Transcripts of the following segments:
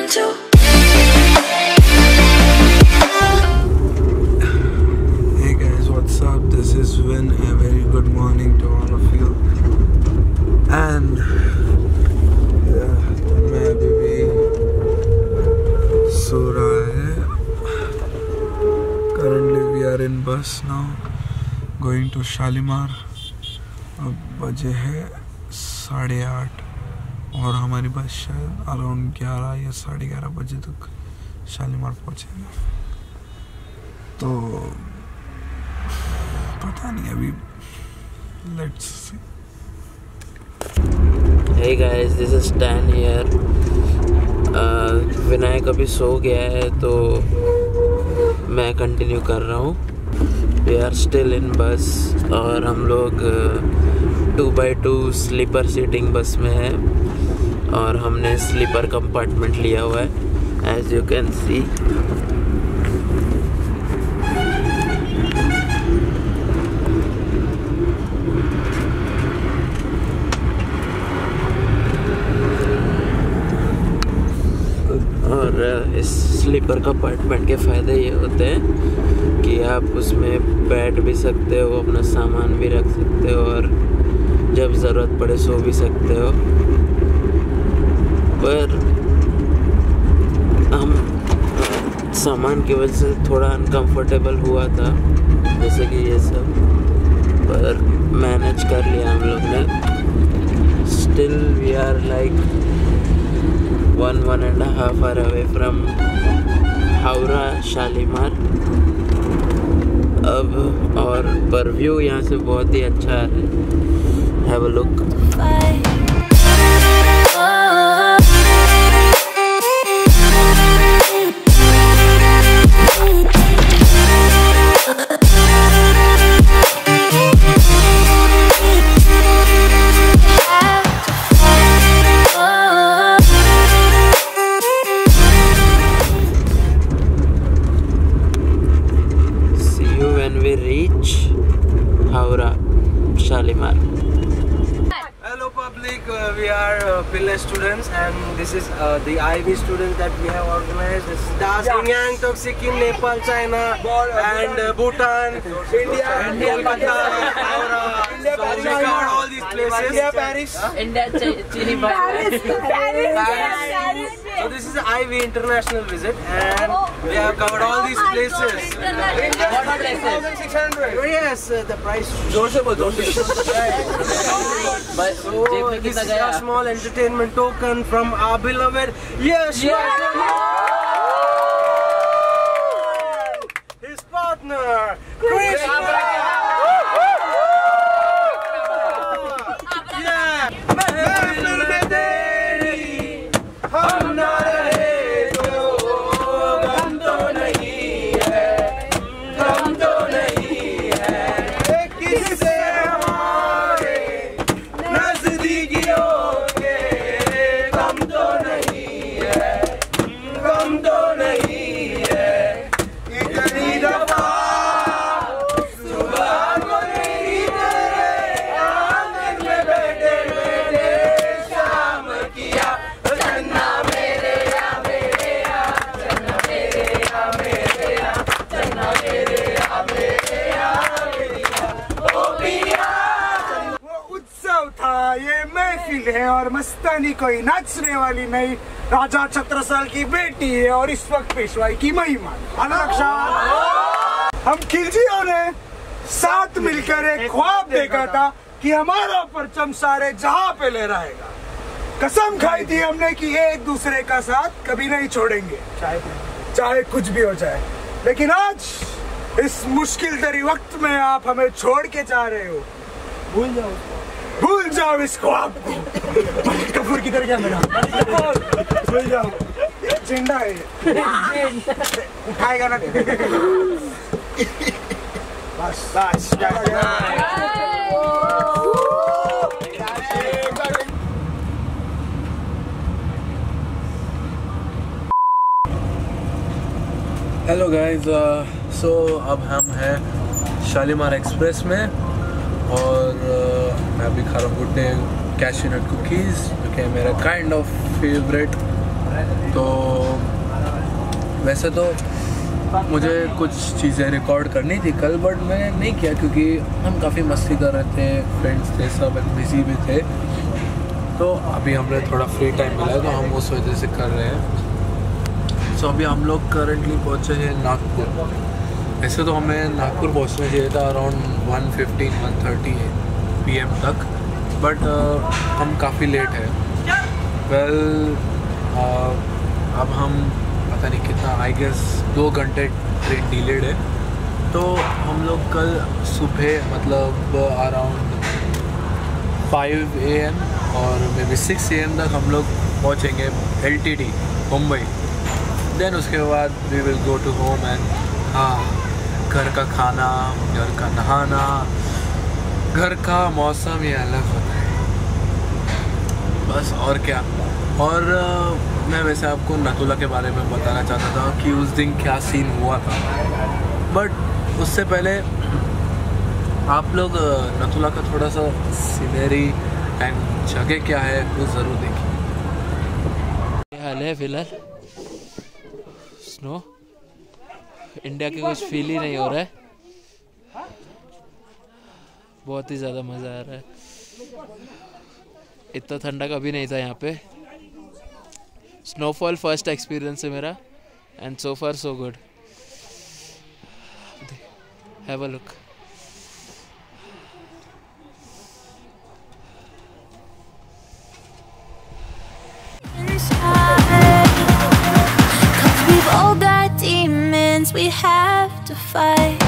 too. Hey guys, what's up? This is Win. A very good morning to all of you. And मैं अभी भी सो रहा है. Currently we are in bus now, going to Shalimar. अब बजे है 8:30 और हमारी बस शायद अराउंड 11 या 11:30 बजे तक शालीमार पहुंचेगी. तो पता नहीं अभी. Let's see. Hey guys, this is Dan here. Vinayak अभी सो गया है तो मैं कंटिन्यू कर रहा हूँ. We are still in बस और हम लोग 2x2 स्लीपर सीटिंग बस में है और हमने स्लीपर कंपार्टमेंट लिया हुआ है, as you can see. और इस स्लीपर कंपार्टमेंट के फ़ायदे ये होते हैं कि आप उसमें बैठ भी सकते हो, अपना सामान भी रख सकते हो और जब ज़रूरत पड़े सो भी सकते हो. पर हम सामान की वजह से थोड़ा अनकंफर्टेबल हुआ था, जैसे कि ये सब, पर मैनेज कर लिया हम लोग ने. Still we are like 1.5 hour away from Howrah Shalimar अब. और पर व्यू यहाँ से बहुत ही अच्छा है. Have a look. Shalimar. Hello public, we are Pillai students and this is the IB students that we have organized. This is Dslr, Sikkim, Nepal, China and Bhutan, India, Kolkata, India, all these places. India, Paris, India, Paris. So this is the IB international visit and we have covered all these places. Yes, the price. So this is a small entertainment token from our beloved his partner Chris. है और मस्तानी कोई नाचने वाली नहीं, राजा छत्रसाल की बेटी है और इस वक्त पेशवाई की महिमा. हम खिलजियों ने साथ मिलकर एक ख्वाब देखा था कि हमारा परचम सारे जहां पे लहराएगा. कसम खाई थी हमने कि एक दूसरे का साथ कभी नहीं छोड़ेंगे, चाहे कुछ भी हो जाए. लेकिन आज इस मुश्किल तरी वक्त में आप हमें छोड़ के जा रहे हो. भूल जाओ इस ख्वाब को. कपूर किधर गया मेरा? भूल जाओ. झंडा है, उठाएगा ना. बस बस. हेलो गाइस, सो अब हम हैं शालीमार एक्सप्रेस में और मैं अभी खा रहा हूँ good day cashew nut cookies, जो कि मेरा काइंड ऑफ फेवरेट तो वैसे तो मुझे कुछ चीज़ें रिकॉर्ड करनी थी कल, बट मैंने नहीं किया क्योंकि हम काफ़ी मस्ती कर रहे थे, फ्रेंड्स थे, सब बिजी भी थे। तो अभी हमें थोड़ा फ्री टाइम मिला है तो हम उस वजह से कर रहे हैं। सो अभी हम लोग करंटली पहुँचे हैं नागपुर। वैसे तो हमें नागपुर पहुँचना चाहिए था अराउंड 1:15-1:30 PM तक, बट हम काफ़ी लेट है। अब हम पता नहीं कितना, आई गेस 2 घंटे ट्रेन डिलेड है। तो हम लोग कल सुबह मतलब अराउंड 5 AM और मे बी 6 AM तक हम लोग पहुँचेंगे LTT मुंबई। देन उसके बाद we will go to home and हाँ, घर का खाना, घर का नहाना, घर का मौसम ये अलग होता है बस, और क्या। और मैं वैसे आपको नथुला के बारे में बताना चाहता था कि उस दिन क्या सीन हुआ था, बट उससे पहले आप लोग नथुला का थोड़ा सा सीनरी एंड जगह क्या है वो ज़रूर देखिए। क्या हाल है फिलहाल? स्नो इंडिया के कुछ फील ही नहीं हो रहा है, बहुत ही ज़्यादा मज़ा आ रहा है। इतना ठंडा कभी नहीं था यहाँ पे। स्नोफॉल फर्स्ट एक्सपीरियंस है मेरा and so far so good. Have a look. We've all got demons we have to fight.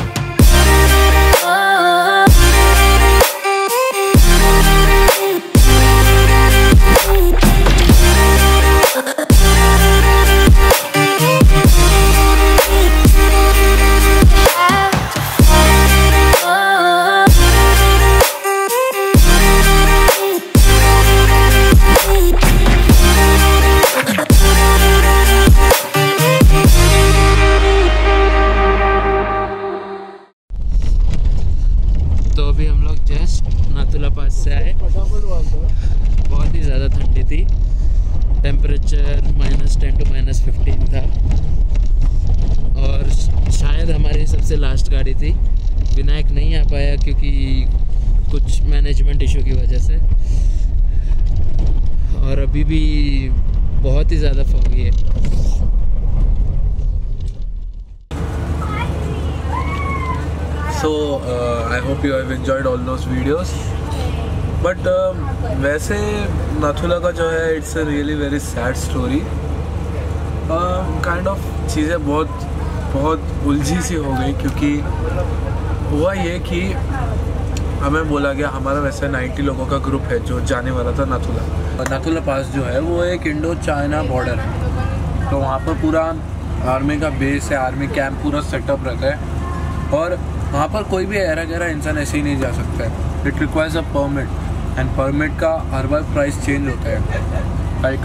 तो अभी हम लोग जस्ट नाथुला पास से आए। बहुत ही ज़्यादा ठंडी थी, टेम्परेचर -10 to -15 था और शायद हमारी सबसे लास्ट गाड़ी थी। विनायक नहीं आ पाया क्योंकि कुछ मैनेजमेंट इशू की वजह से, और अभी भी बहुत ही ज़्यादा फॉगी है। So I hope you have enjoyed all those videos. But वैसे नाथुला का जो है it's a really very sad story. Kind of चीज़ें बहुत उलझी सी हो गई, क्योंकि हुआ ये कि हमें बोला गया, हमारा वैसे 90 लोगों का ग्रुप है जो जाने वाला था नाथुला। नाथुला पास जो है वो एक इंडो चाइना बॉर्डर है, तो वहाँ पर पूरा आर्मी का बेस है, आर्मी कैंप पूरा सेटअप रहता है, और वहाँ पर कोई भी ऐरा गहरा इंसान ऐसे ही नहीं जा सकता है। It requires a permit, and permit का हर बार प्राइस चेंज होता है। लाइक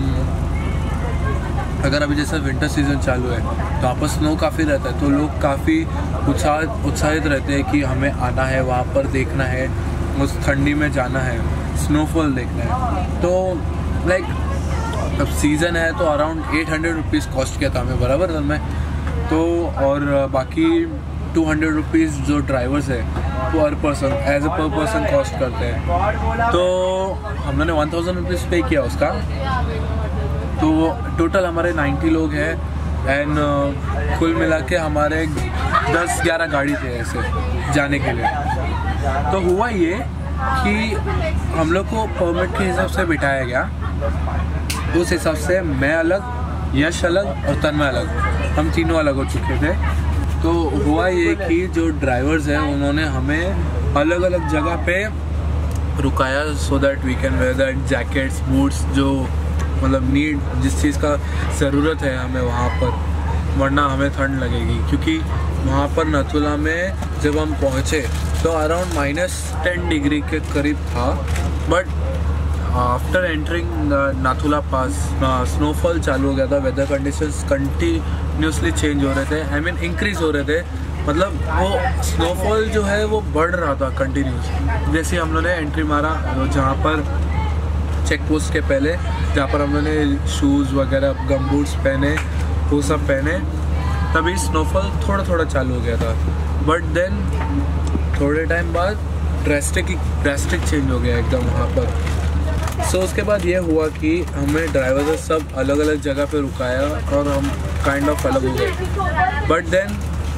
अगर अभी जैसे विंटर सीजन चालू है तो वहाँ पर स्नो काफ़ी रहता है, तो लोग काफ़ी उत्साहित रहते हैं कि हमें आना है, वहाँ पर देखना है, उस ठंडी में जाना है, स्नोफॉल देखना है। तो लाइक अब सीज़न है तो अराउंड 800 रुपीज़ कॉस्ट किया था हमें बराबर में। तो और बाकी 200 रुपीज़ जो ड्राइवर्स है पर पर्सन एज ए पर पर्सन कॉस्ट करते हैं। तो हम लोगों ने 1000 रुपीज़ पे किया उसका। तो टोटल हमारे 90 लोग हैं, एंड कुल मिला के हमारे 10-11 गाड़ी थे ऐसे जाने के लिए। तो हुआ ये कि हम लोग को परमिट के हिसाब से बिठाया गया, उस हिसाब से मैं अलग, यश अलग और तन्मय अलग, हम तीनों अलग हो चुके थे। तो हुआ ये कि जो ड्राइवर्स हैं उन्होंने हमें अलग अलग जगह पे रुकाया, so that we can wear that jackets, boots, जो मतलब नीड जिस चीज़ का ज़रूरत है हमें वहाँ पर, वरना हमें ठंड लगेगी। क्योंकि वहाँ पर नाथुला में जब हम पहुँचे तो अराउंड -10 डिग्री के करीब था, but after entering Nathula pass snowfall चालू हो गया था। वेदर कंडीशंस कंटिन्यूसली चेंज हो रहे थे, आई मीन इंक्रीज हो रहे थे, मतलब वो स्नोफॉल जो है वो बढ़ रहा था कंटिन्यूस। जैसे हम लोगों ने एंट्री मारा, जहाँ पर चेक पोस्ट के पहले, जहाँ पर हम लोगों ने शूज़ वगैरह गम बूट्स पहने, वो सब पहने, तभी स्नोफॉल थोड़ा थोड़ा चालू हो गया था। बट देन थोड़े टाइम बाद ड्रास्टिक चेंज हो गया एकदम वहाँ पर। सो उसके बाद ये हुआ कि हमें ड्राइवर से सब अलग अलग जगह पे रुकाया और हम काइंड ऑफ अलग हो गए। बट देन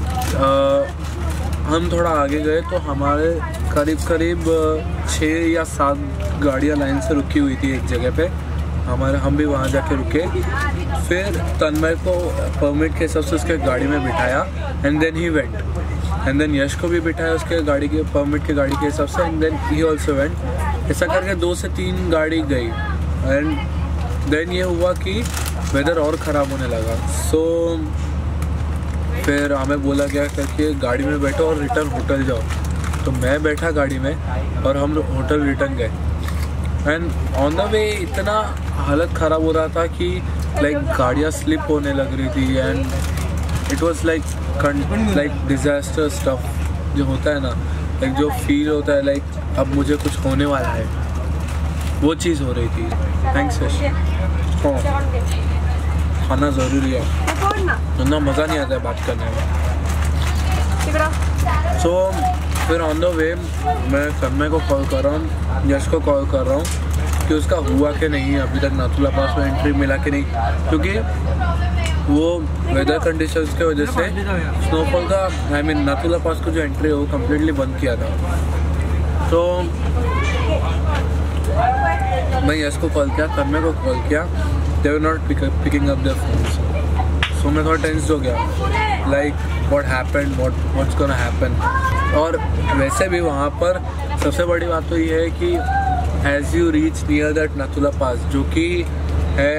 हम थोड़ा आगे गए तो हमारे करीब 6 या 7 गाड़ियाँ लाइन से रुकी हुई थी एक जगह पे। हम भी वहाँ जाके रुके। फिर तन्मय को परमिट के हिसाब से उसके गाड़ी में बिठाया and then he went. And then Yash को भी बिठाया उसके गाड़ी के परमिट के गाड़ी के हिसाब से and then he also went. ऐसा करके 2 से 3 गाड़ी गई एंड देन ये हुआ कि वेदर और ख़राब होने लगा। सो फिर हमें बोला गया कि गाड़ी में बैठो और रिटर्न होटल जाओ। तो मैं बैठा गाड़ी में और हम होटल रिटर्न गए। एंड ऑन द वे इतना हालत ख़राब हो रहा था कि लाइक गाड़ियाँ स्लिप होने लग रही थी and it was like disaster stuff जो होता है ना, लाइक जो फील होता है लाइक अब मुझे कुछ होने वाला है, वो चीज़ हो रही थी। थैंक्स यश। हाँ, खाना ज़रूरी है, वरना मज़ा नहीं आता है बात करने में। सो फिर ऑन द वे मैं तन्मय को कॉल कर रहा हूँ, यश को कॉल कर रहा हूँ कि उसका हुआ कि नहीं, अभी तक नाथुला पास में एंट्री मिला कि नहीं, क्योंकि वो वेदर कंडीशंस के वजह से स्नोफॉल का नाथुला पास को जो एंट्री है वो कम्प्लीटली बंद किया था। तो मैं यश को कॉल किया, तन्मय को कॉल किया, they were not picking up their phones. So मैं थोड़ा टेंस हो गया, like what happened, what's gonna happen. और वैसे भी वहाँ पर सबसे बड़ी बात तो ये है कि as you reach near that Nathula pass, जो कि है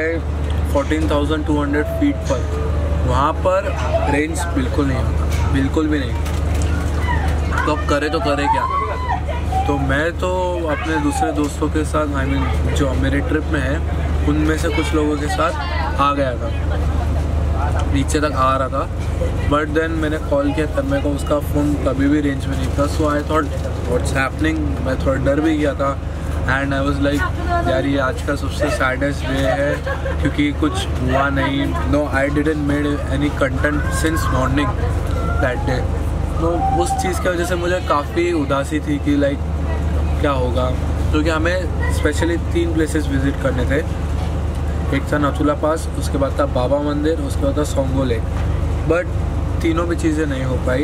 14,200 फीट पर, वहाँ पर रेंज बिल्कुल नहीं होता, बिल्कुल भी नहीं। तो अब करे क्या? तो मैं तो अपने दूसरे दोस्तों के साथ जो मेरे ट्रिप में है उनमें से कुछ लोगों के साथ आ गया था, नीचे तक आ रहा था। बट देन मैंने कॉल किया तन्मय को, उसका फ़ोन कभी भी रेंज में नहीं था। So I thought what's happening, मैं थोड़ा डर भी गया था एंड आई वाज लाइक यार ये आज का सबसे सैडेस्ट डे है क्योंकि कुछ हुआ नहीं। No, I didn't made any content since morning that day. तो उस चीज़ की वजह से मुझे काफ़ी उदासी थी कि लाइक क्या होगा, क्योंकि हमें स्पेशली 3 प्लेसेस विज़िट करने थे। एक था नाथुला पास, उसके बाद था बाबा मंदिर, उसके बाद था सोंगो लेक। बट तीनों भी चीज़ें नहीं हो पाई।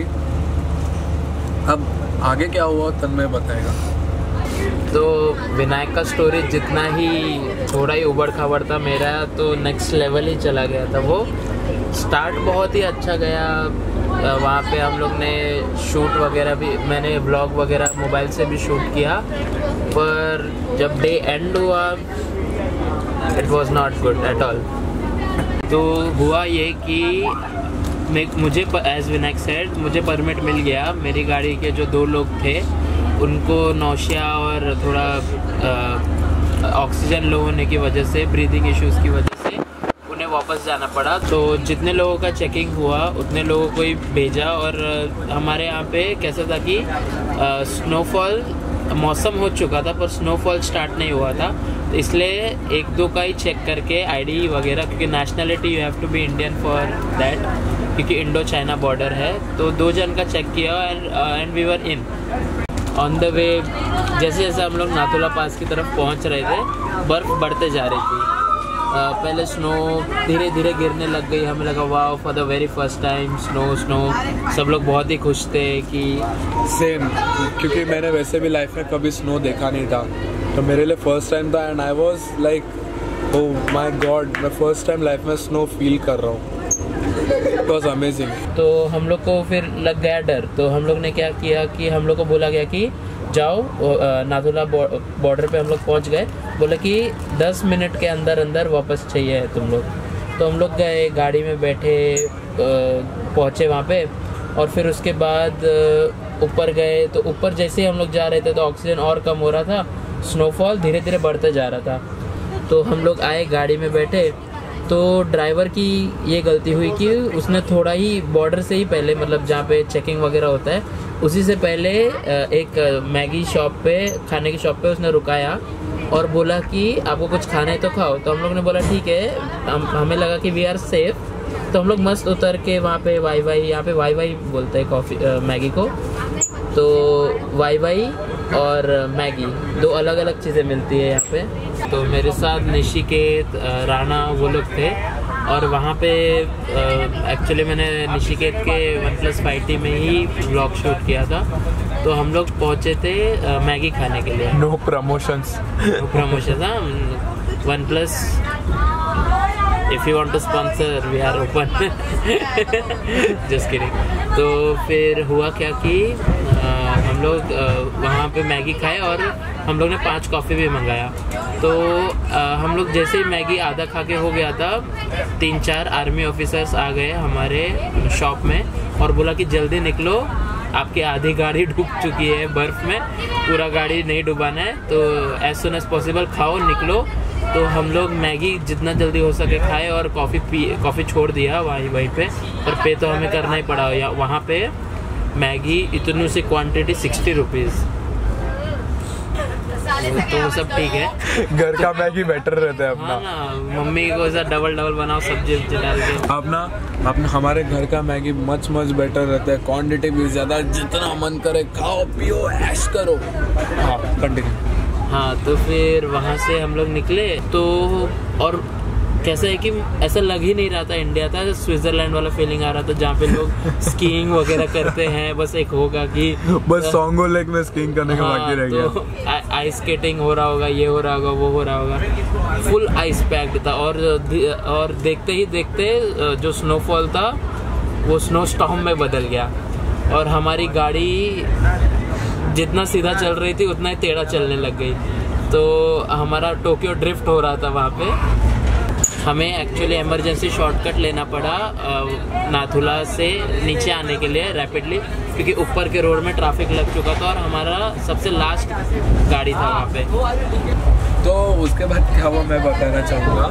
अब आगे क्या हुआ तन्मय बताएगा। तो विनायक का स्टोरी जितना ही थोड़ा ही उबड़ खाबड़ था, मेरा तो नेक्स्ट लेवल ही चला गया था। वो स्टार्ट बहुत ही अच्छा गया। वहाँ पे हम लोग ने शूट वगैरह भी, मैंने ब्लॉग वगैरह मोबाइल से भी शूट किया, पर जब डे एंड हुआ it was not good at all. तो हुआ ये कि मुझे एज विनायक सेड मुझे परमिट मिल गया। मेरी गाड़ी के जो 2 लोग थे उनको नौशिया और थोड़ा ऑक्सीजन लो होने की वजह से, ब्रीदिंग इश्यूज़ की वजह से उन्हें वापस जाना पड़ा। तो जितने लोगों का चेकिंग हुआ उतने लोगों को ही भेजा। और हमारे यहाँ पे कैसा था कि स्नोफॉल, मौसम हो चुका था पर स्नोफॉल स्टार्ट नहीं हुआ था, तो इसलिए 1-2 का ही चेक करके आईडी वगैरह, क्योंकि nationality you have to be Indian for that, क्योंकि इंडो चाइना बॉर्डर है। तो 2 जन का चेक किया and we were in. On the way जैसे जैसे हम लोग नाथुला पास की तरफ पहुंच रहे थे, बर्फ़ बढ़ते जा रही थी। पहले स्नो धीरे धीरे गिरने लग गई। हमें लगा wow, for the very first time snow. सब लोग बहुत ही खुश थे कि सेम, क्योंकि मैंने वैसे भी लाइफ में कभी स्नो देखा नहीं था, तो मेरे लिए फर्स्ट टाइम था and I was like oh my God, मैं फर्स्ट टाइम लाइफ में स्नो फील कर रहा हूँ। It was amazing. तो हम लोग को फिर लग गया डर। तो हम लोग ने क्या किया कि हम लोग को बोला गया कि जाओ, नाथुला बॉर्डर पे हम लोग पहुंच गए। बोला कि 10 मिनट के अंदर वापस चाहिए है तुम लोग। तो हम लोग गए, गाड़ी में बैठे, पहुंचे वहाँ पे। और फिर उसके बाद ऊपर गए। तो ऊपर जैसे ही हम लोग जा रहे थे तो ऑक्सीजन और कम हो रहा था, स्नोफॉल धीरे धीरे बढ़ते जा रहा था। तो हम लोग आए, गाड़ी में बैठे। तो ड्राइवर की ये गलती हुई कि उसने थोड़ा ही बॉर्डर से ही पहले, मतलब जहाँ पे चेकिंग वगैरह होता है उसी से पहले एक मैगी शॉप पे, खाने की शॉप पे उसने रुकाया और बोला कि आपको कुछ खाना है तो खाओ। तो हम लोग ने बोला ठीक है, हमें लगा कि वी आर सेफ, तो हम लोग मस्त उतर के वहाँ पे वाई यहाँ पे वाई बोलते हैं कॉफ़ी मैगी को, तो वाई और मैगी 2 अलग अलग चीज़ें मिलती है यहाँ पे। तो मेरे साथ निशिकेत, राणा वो लोग थे, और वहाँ पे एक्चुअली मैंने निशिकेत के OnePlus 5T में ही व्लॉग शूट किया था। तो हम लोग पहुँचे थे मैगी खाने के लिए। नो प्रमोशंस हाँ, OnePlus if you want to sponsor we are open just kidding। तो फिर हुआ क्या कि हम लोग वहाँ पे मैगी खाए और हम लोग ने 5 कॉफ़ी भी मंगाया। तो हम लोग जैसे ही मैगी आधा खा के हो गया था, 3-4 आर्मी ऑफिसर्स आ गए हमारे शॉप में और बोला कि जल्दी निकलो, आपकी आधी गाड़ी डूब चुकी है बर्फ़ में, पूरा गाड़ी नहीं डुबाना है, तो एज सुन एज पॉसिबल खाओ, निकलो। तो हम लोग मैगी जितना जल्दी हो सके खाए और कॉफ़ी छोड़ दिया वहीं पे, पर पे तो हमें करना ही पड़ा। या वहाँ पे मैगी इतनी सी क्वांटिटी 60 रुपीज़, तो वो सब ठीक है। घर का मैगी बेटर रहता है अपना। हाँ ना, मम्मी को ऐसा डबल बनाओ सब्जी डाल के। अपना हमारे घर का मैगी मच बेटर रहता है, क्वांटिटी भी ज़्यादा, जितना मन करे खाओ पियो ऐश करो। हाँ कंटिन्यू। हाँ, तो फिर वहाँ से हम लोग निकले, तो और कैसा है कि ऐसा लग ही नहीं रहा था इंडिया था, स्विट्जरलैंड वाला फीलिंग आ रहा था, जहाँ पे लोग स्कीइंग वगैरह करते हैं। बस एक होगा कि बस सोंगो लेक में स्कीइंग करने का बाकी रह गया। तो आइस स्केटिंग हो रहा होगा, ये हो रहा होगा, वो हो रहा होगा, फुल आइस पैक्ड था। और देखते ही देखते जो स्नोफॉल था वो स्नो स्टॉर्म में बदल गया, और हमारी गाड़ी जितना सीधा चल रही थी उतना ही टेढ़ा चलने लग गई। तो हमारा टोक्यो ड्रिफ्ट हो रहा था वहाँ पे। हमें एक्चुअली इमरजेंसी शॉर्टकट लेना पड़ा नाथुला से नीचे आने के लिए रैपिडली, क्योंकि ऊपर के रोड में ट्रैफिक लग चुका था और हमारा सबसे लास्ट गाड़ी था वहाँ पे। तो उसके बाद क्या हुआ मैं बताना चाहूँगा।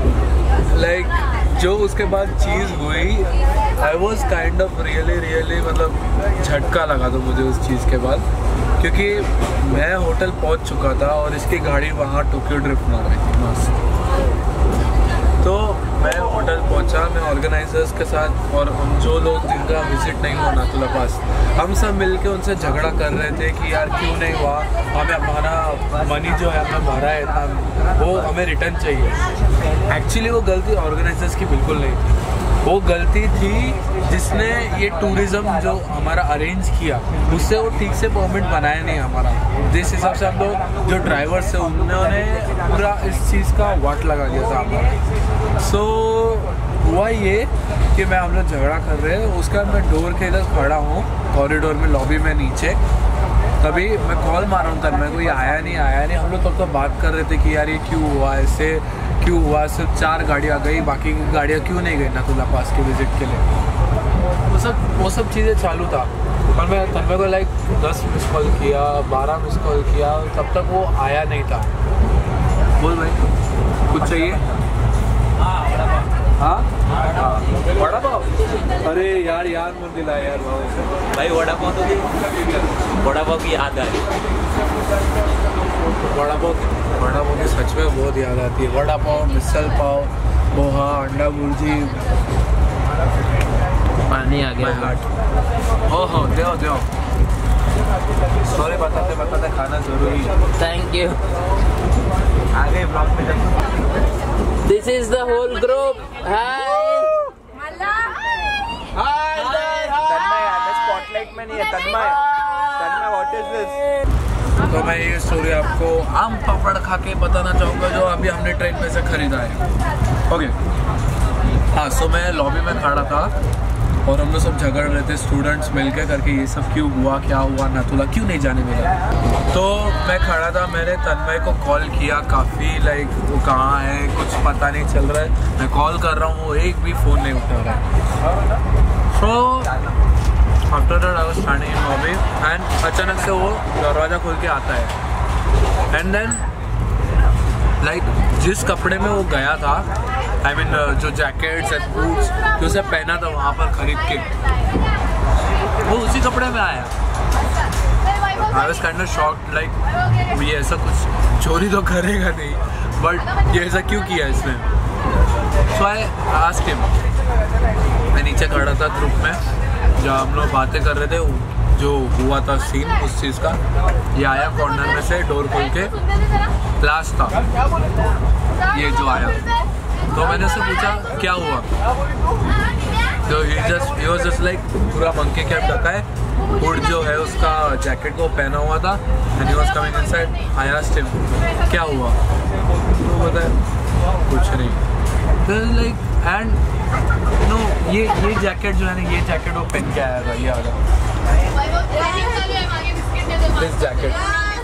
जो उसके बाद चीज़ हुई, I was kind of really मतलब झटका लगा था मुझे उस चीज़ के बाद, क्योंकि मैं होटल पहुँच चुका था और इसकी गाड़ी वहाँ टोक्यो ड्रिफ्ट मार रही थी मस्त। तो मैं होटल पहुंचा, मैं ऑर्गेनाइजर्स के साथ और जो लोग जिनका विजिट नहीं हुआ नाथुला पास, हम सब मिलके उनसे झगड़ा कर रहे थे कि यार क्यों नहीं हुआ, हमें हमारा मनी जो है हमें भरा है इतना, वो हमें रिटर्न चाहिए। एक्चुअली वो गलती ऑर्गेनाइजर्स की बिल्कुल नहीं थी, वो गलती थी जिसने ये टूरिज़्म जो हमारा अरेंज किया उससे वो ठीक से परमिट बनाया नहीं हमारा। जिस हिसाब से हम लोग जो ड्राइवर्स थे उन्होंने पूरा इस चीज़ का वाट लगा दिया था हमारा। सो हुआ ये कि हम लोग झगड़ा कर रहे हैं, उसका मैं डोर के इधर खड़ा हूँ कॉरिडोर में, लॉबी में नीचे, तभी मैं कॉल मार रहा हूँ तब मेरे को ये आया नहीं। हम लोग तब तो बात कर रहे थे कि यार ये क्यों हुआ, ऐसे क्यों हुआ, सिर्फ 4 गाड़ियाँ गई, बाकी की गाड़ियाँ क्यों नहीं गई नाथुला पास के विज़िट के लिए। वो सब चीज़ें चालू था। और मैं तन्मय को 10 मिस कॉल किया, 12 मिस कॉल किया, तब तक वो आया नहीं था। बोल भाई कुछ चाहिए? हाँ वड़ा पाव, अरे यार मत दिलाया यार भाई, वड़ा पाव तो वड़ा पाव की याद आई। वड़ा पाव की सच में बहुत याद आती है। वड़ा पाव, मिसल पाव, पोहा, अंडा भुर्जी, पानी आ गया। ओहो देओ सॉरी, बताते खाना जरूरी। Thank you. आगे ब्लॉग में This is the whole group. Hi. Spotlight में नहीं है तन्मय, व्हाट इज दिस? तो मैं ये स्टोरी आपको आम पापड़ खा के बताना चाहूँगा जो अभी हमने ट्रेन पे से खरीदा है। ओके हाँ, सो मैं लॉबी में खड़ा था और हम लोग सब झगड़ रहे थे स्टूडेंट्स मिलके करके, ये सब क्यों हुआ, क्या हुआ, नाथुला क्यों नहीं जाने मिला। तो मैं खड़ा था, मैंने तन्मय को कॉल किया काफ़ी, वो कहाँ है कुछ पता नहीं चल रहा है, मैं कॉल कर रहा हूँ वो एक भी फ़ोन नहीं उठा रहा है। So after that I was standing in lobby and अचानक से वो दरवाज़ा खोल के आता है एंड देन जिस कपड़े में वो गया था, I mean, जो जैकेट्स एंड बूट्स जो उसे पहना था वहाँ पर खरीद के, वो उसी कपड़े में आया I was kind of shocked, like ये ऐसा कुछ चोरी तो करेगा नहीं, बट ये ऐसा क्यों किया इसने। सो आई आस्क्ड हिम, मैं नीचे खड़ा था ग्रुप में जब हम लोग बातें कर रहे थे, जो हुआ था सीन उस चीज़ का। ये आया कॉर्नर में से डोर खोल के, क्लास था ये जो आया, तो मैंने उससे पूछा क्या हुआ, तो ही वाज जस्ट लाइक पूरा मंकी कैप ढका है, हुड जो है उसका जैकेट को पहना हुआ था, and he was coming inside. I asked him क्या हुआ, तो बताया कुछ नहीं। तो लाइक एंड नो ये जैकेट जो है ना, ये जैकेट वो पहन के आया था, ये वाला दिस जैकेट।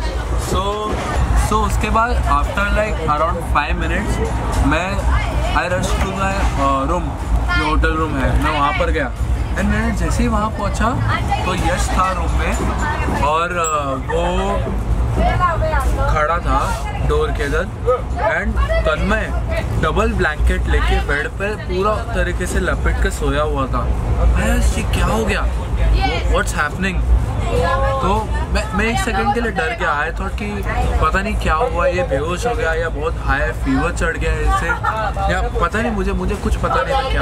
सो उसके बाद आफ्टर लाइक अराउंड 5 मिनट्स मैं I rush to my room, जो होटल रूम है, मैं वहाँ पर गया। एंड मैंने जैसे ही वहाँ पहुँचा तो यश था रूम में, और वो खड़ा था डोर के इधर, एंड तन्मय डबल ब्लैंकेट लेके बेड पे पूरा तरीके से लपेट के सोया हुआ था। क्या हो गया, व्हाट्स हैपनिंग। तो मैं एक सेकंड के लिए डर गया। आई थॉट कि पता नहीं क्या हुआ, ये बेहोश हो गया या बहुत हाई फीवर चढ़ गया इससे, या पता नहीं, मुझे कुछ पता नहीं था क्या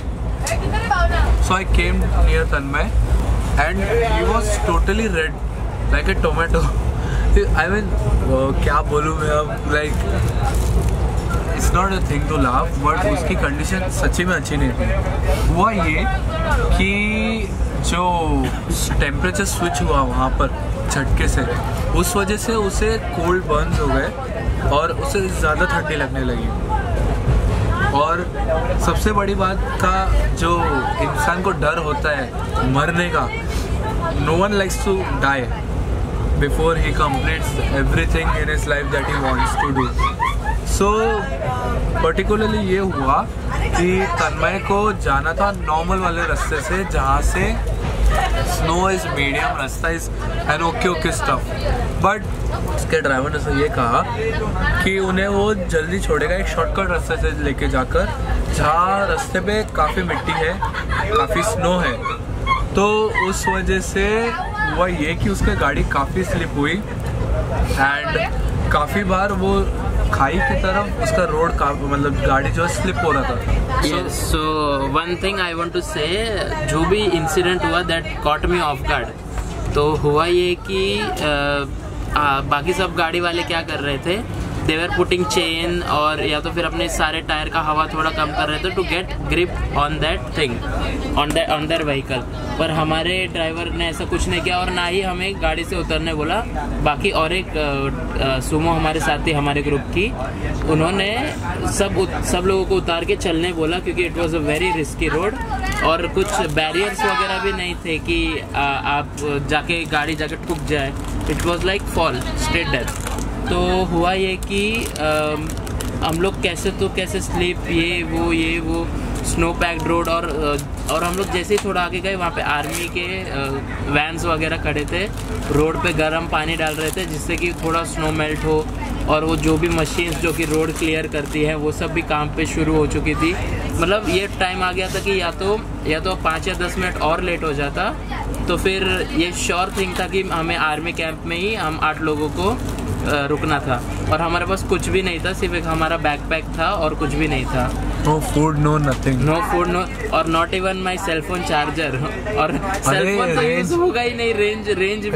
हुआ। So I came near Tanmay and he was totally red like a tomato. I mean क्या बोलूँ मैं अब, like it's not a thing to laugh, but उसकी कंडीशन सच्ची में अच्छी नहीं थी। हुआ ये कि जो टेम्परेचर स्विच हुआ वहाँ पर झटके से, उस वजह से उसे कोल्ड बर्न्स हो गए और उसे ज़्यादा ठंडी लगने लगी। और सबसे बड़ी बात का जो इंसान को डर होता है मरने का, no one likes to die before he completes everything in his life that he wants to do. So particularly ये हुआ कि तन्मय को जाना था नॉर्मल वाले रास्ते से, जहाँ से स्नो इज मीडियम, रास्ता is an okay stuff, but उसके ड्राइवर ने से ये कहा कि उन्हें वो जल्दी छोड़ेगा एक शॉर्टकट रास्ते से लेके जाकर, जहाँ रास्ते पे काफ़ी मिट्टी है, काफ़ी स्नो है। तो उस वजह से हुआ ये कि उसकी गाड़ी काफ़ी स्लिप हुई एंड काफ़ी बार वो खाई की तरफ उसका रोड का मतलब गाड़ी जो स्लिप हो रहा था। So one thing I want to say, जो भी इंसिडेंट हुआ that caught me off guard. तो हुआ ये कि बाकी सब गाड़ी वाले क्या कर रहे थे, दे वर पुटिंग चेन और या तो फिर अपने सारे टायर का हवा थोड़ा कम कर रहे थे to get grip on that thing, on their vehicle. पर हमारे ड्राइवर ने ऐसा कुछ नहीं किया और ना ही हमें गाड़ी से उतरने बोला। बाकी और एक सुमो हमारे साथ थी हमारे ग्रुप की, उन्होंने सब लोगों को उतार के चलने बोला, क्योंकि it was a very risky road और कुछ बैरियर्स वगैरह भी नहीं थे कि आप जाके गाड़ी जाके ठुक जाए। It was like fall straight death. तो हुआ ये कि हम लोग कैसे स्लीप, ये वो स्नो पैक्ड रोड, और हम लोग जैसे ही थोड़ा आगे गए वहाँ पे आर्मी के वैन्स वगैरह खड़े थे, रोड पे गर्म पानी डाल रहे थे जिससे कि थोड़ा स्नो मेल्ट हो, और वो जो भी मशीन्स जो कि रोड क्लियर करती है वो सब भी काम पे शुरू हो चुकी थी। मतलब ये टाइम आ गया था कि या तो 5 या 10 मिनट और लेट हो जाता, तो फिर ये श्योर थिंग था कि हमें आर्मी कैंप में ही हम 8 लोगों को रुकना था, और हमारे पास कुछ भी नहीं था, सिर्फ एक हमारा बैकपैक था और कुछ भी नहीं था। No food, no nothing, no food, no, और not even my cellphone charger. और सेलफोन तो यूज होगा ही नहीं, रेंज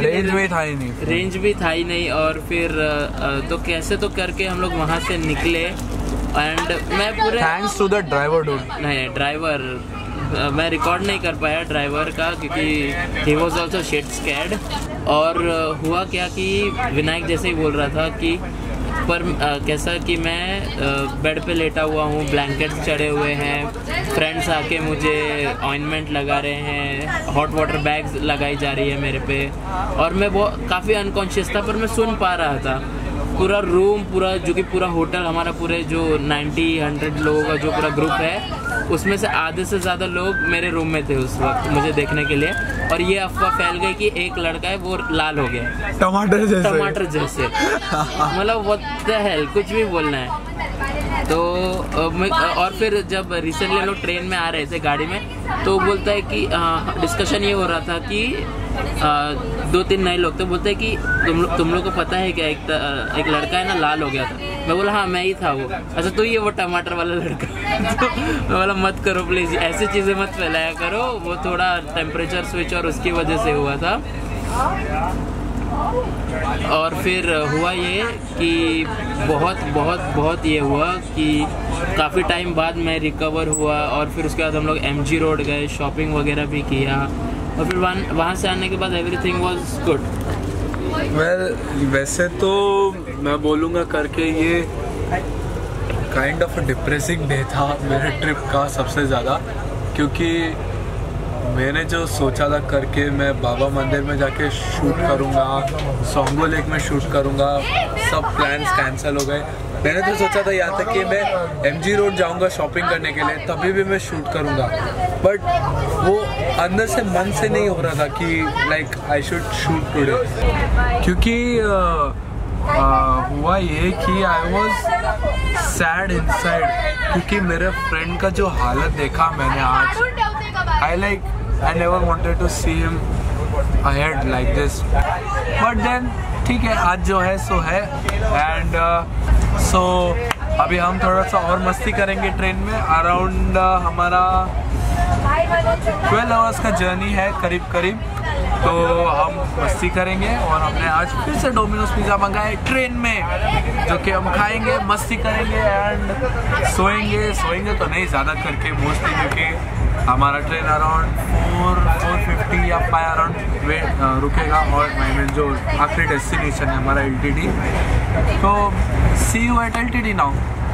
भी था ही नहीं। और फिर तो कैसे तो करके हम लोग वहाँ से निकले, एंड मैं पूरे thanks to the driver dude. नहीं, ड्राइवर मैं रिकॉर्ड नहीं कर पाया ड्राइवर का, क्योंकि he was also shit scared. और हुआ क्या कि विनायक जैसे ही बोल रहा था कि पर कैसा कि मैं बेड पे लेटा हुआ हूँ, ब्लैंकेट्स चढ़े हुए हैं, फ्रेंड्स आके मुझे ऑइंटमेंट लगा रहे हैं, हॉट वाटर बैग्स लगाई जा रही है मेरे पे, और मैं बहुत काफ़ी अनकॉन्शियस था, पर मैं सुन पा रहा था। पूरा रूम, पूरा जो कि पूरा होटल हमारा, पूरे जो 90-100 लोगों का जो पूरा ग्रुप है, उसमें से आधे से ज़्यादा लोग मेरे रूम में थे उस वक्त मुझे देखने के लिए। और ये अफवाह फैल गई कि एक लड़का है वो लाल हो गया टमाटर जैसे। मतलब व्हाट द हेल, कुछ भी बोलना है। तो और फिर जब रिसेंटली लोग ट्रेन में आ रहे थे गाड़ी में, तो बोलता है कि डिस्कशन ये हो रहा था कि 2-3 नए लोग थे, बोलते कि तुम लोग को पता है क्या एक लड़का है ना लाल हो गया था। मैं बोला हाँ मैं ही था वो। अच्छा तो ये वो टमाटर वाला लड़का। तो मैं बोला मत करो प्लीज़, ऐसी चीज़ें मत फैलाया करो, वो थोड़ा टेम्परेचर स्विच और उसकी वजह से हुआ था। और फिर हुआ ये कि बहुत ये हुआ कि काफ़ी टाइम बाद मैं रिकवर हुआ, और फिर उसके बाद हम लोग MG रोड गए, शॉपिंग वगैरह भी किया, और फिर वहाँ से आने के बाद एवरीथिंग वाज गुड। वैसे तो मैं बोलूँगा करके ये काइंड ऑफ डिप्रेसिंग डे था मेरे ट्रिप का सबसे ज़्यादा, क्योंकि मैंने जो सोचा था करके मैं बाबा मंदिर में जाके शूट करूँगा, सोंगो लेक में शूट करूँगा, सब प्लान्स कैंसिल हो गए। मैंने तो सोचा था यहाँ तक कि मैं MG रोड जाऊँगा शॉपिंग करने के लिए, तभी भी मैं शूट करूँगा, बट वो अंदर से मन से नहीं हो रहा था कि like I should shoot today, क्योंकि हुआ ये कि आई वॉज सैड इनसाइड, क्योंकि मेरे फ्रेंड का जो हालत देखा मैंने आज, I never wanted to see him ahead like this, but then ठीक है आज जो है सो है। एंड सो अभी हम थोड़ा सा और मस्ती करेंगे ट्रेन में। अराउंड हमारा 12 आवर्स का जर्नी है करीब, तो हम मस्ती करेंगे। और हमने आज फिर से डोमिनोज पिज़्ज़ा मंगाया ट्रेन में, जो कि हम खाएंगे, मस्ती करेंगे एंड सोएंगे तो नहीं ज़्यादा करके मोस्टली, क्योंकि हमारा ट्रेन अराउंड 4:50 या 5 अराउंड रुकेगा, और जो आखिरी डेस्टिनेशन है हमारा LTD। तो see you at LTD now.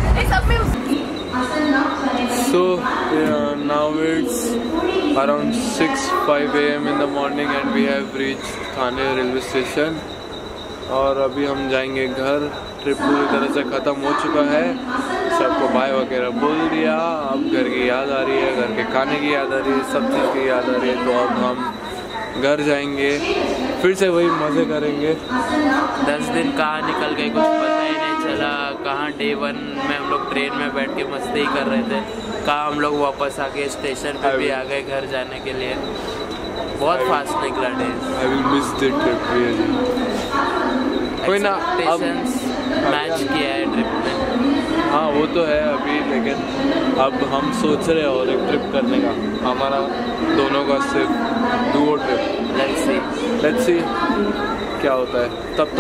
So now it's around 6:05 AM in the morning and we have reached Thane railway station, और अभी हम जाएंगे घर। ट्रिप पूरी तरह से ख़त्म हो चुका है, सबको बाय वगैरह बोल दिया। अब घर की याद आ रही है, घर के खाने की याद आ रही है, सब चीज़ की याद आ रही है। तो अब हम घर जाएंगे, फिर से वही मज़े करेंगे। 10 दिन कहाँ निकल गए कुछ पता ही नहीं चला। कहाँ Day 1 में हम लोग ट्रेन में बैठ के मस्ती ही कर रहे थे, कहाँ हम लोग वापस आके स्टेशन पे भी आ गए घर जाने के लिए। बहुत फास्ट निकला day. I will miss the trip really. कोई ना, अब मैच किया है ट्रिप में। हाँ वो तो है अभी, लेकिन अब हम सोच रहे हैं और एक ट्रिप करने का, हमारा दोनों का सिर्फ डुओ ट्रिप। लेट्स सी क्या होता है। तब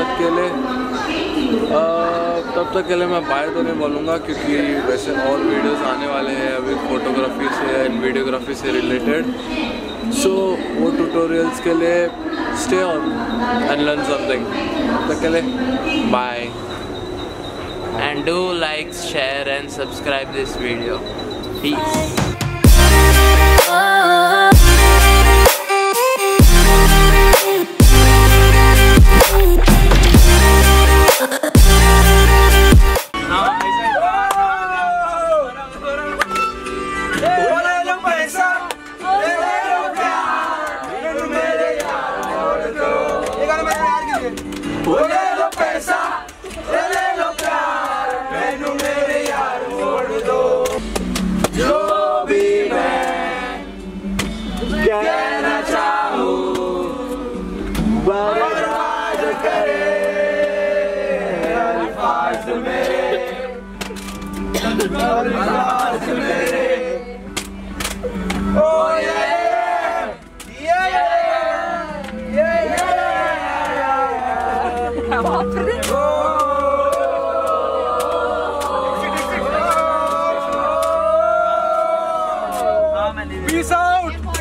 तक के लिए मैं बाय तो नहीं बोलूँगा, क्योंकि वैसे और वीडियोस आने वाले हैं अभी फोटोग्राफी से एंड वीडियोग्राफी से रिलेटेड। सो वो ट्यूटोरियल्स के लिए stay on and learn something. तब तक के लिए bye. And do like, share and subscribe this video. Peace. Peace out.